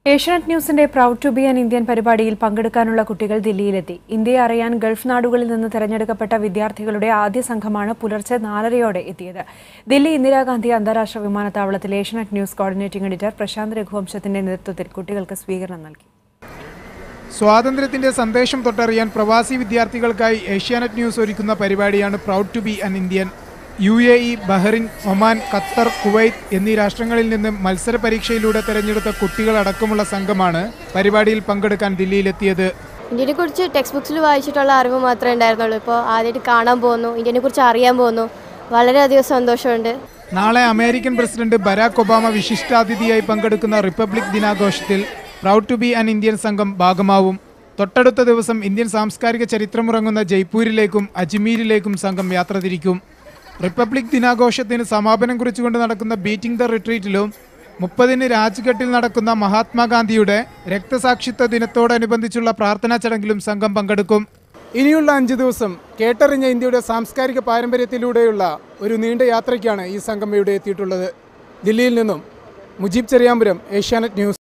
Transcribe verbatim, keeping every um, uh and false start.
ഏഷ്യാനെറ്റ് ന്യൂസിന്റെ proud to be an Indian പരിപാടിയിൽ പങ്കെടുക്കാനുള്ള കുട്ടികൾ ദില്ലിയിലെത്തി. ഇന്ത്യയെ അറിയാൻ ഗൾഫ് നാടുകളിൽ നിന്ന് തെരഞ്ഞെടുക്കപ്പെട്ട വിദ്യാർത്ഥികളുടെ ആദ്യ സംഘമാണ് പുലർച്ചെ നാലരയോടെ എത്തിയത്. ദില്ലി ഇന്ദിരാഗാന്ധി അന്താരാഷ്ട്ര വിമാനത്താവളത്തിൽ Asianet news coordinating editor Prashanth രഘുവംശത്തിന്റെ നേതൃത്വത്തിൽ കുട്ടികൾക്ക് സ്വീകരണം നൽകി. സ്വാതന്ത്ര്യത്തിന്റെ സന്ദേശം തൊട്ടറിയാൻ പ്രവാസി വിദ്യാർത്ഥികൾക്കായി ഏഷ്യാനെറ്റ് ന്യൂസ് ഒരുക്കുന്ന പരിപാടിയാണ് proud to be an Indian. U A E, Bahrain, Oman, Qatar, Kuwait എന്നീ രാഷ്ട്രങ്ങളിൽ നിന്ന് മത്സര പരീക്ഷയിലൂടെ തെരഞ്ഞെടുത്ത കുട്ടികളടക്കമുള്ള സംഘമാണ് പരിപാടിയിൽ പങ്കെടുക്കാൻ ദില്ലിയിലെത്തിയത്. ഇന്ത്യനെ കുറിച്ച് ടെക്സ്റ്റ് ബുക്സിൽ വായിച്ചിട്ടുള്ള അറിവ് മാത്രമേ ഉണ്ടായിരുന്നുള്ളൂ. ഇപ്പോൾ ആദ്യമായിട്ട് കാണാൻ പോകുന്നു, ഇന്ത്യനെ കുറിച്ച് അറിയാൻ പോകുന്നു. വളരെയധികം സന്തോഷമുണ്ട്. നാളെ അമേരിക്കൻ പ്രസിഡന്റ് ബരാക് ഒബാമ വിശിഷ്ടാതിഥിയായി പങ്കെടുക്കുന്ന റിപ്പബ്ലിക് ദിനാഘോഷത്തിൽ proud to be an Indian സംഘം ഭാഗമാവും. തൊട്ടടുത്ത ദിവസം ഇന്ത്യൻ സാംസ്കാരിക ചരിത്രമുറങ്ങുന്ന ജയ്പൂരിലേക്കും അജ്മീരിലേക്കും സംഘം യാത്ര തിരിക്കും. റിപ്പബ്ലിക് ദിനാഘോഷത്തിന് സമാപനം കുറിച്ചുകൊണ്ട് നടക്കുന്ന ബീറ്റിംഗ് ദ റിട്രീറ്റിലും മുപ്പതിന് രാജ്ഘട്ടിൽ നടക്കുന്ന മഹാത്മാഗാന്ധിയുടെ രക്തസാക്ഷിത്വ ദിനത്തോടനുബന്ധിച്ചുള്ള പ്രാർത്ഥനാ ചടങ്ങിലും സംഘം പങ്കെടുക്കും. ഇനിയുള്ള അഞ്ച് ദിവസം കേട്ടറിഞ്ഞ ഇന്ത്യയുടെ സാംസ്കാരിക പാരമ്പര്യത്തിലൂടെയുള്ള ഒരു നീണ്ട യാത്രയ്ക്കാണ് ഈ സംഘം ഇവിടെ എത്തിയിട്ടുള്ളത്. ദില്ലിയിൽ നിന്നും മുജീബ് ചെറിയാമ്പുരം, ഏഷ്യാനെറ്റ് ന്യൂസ്.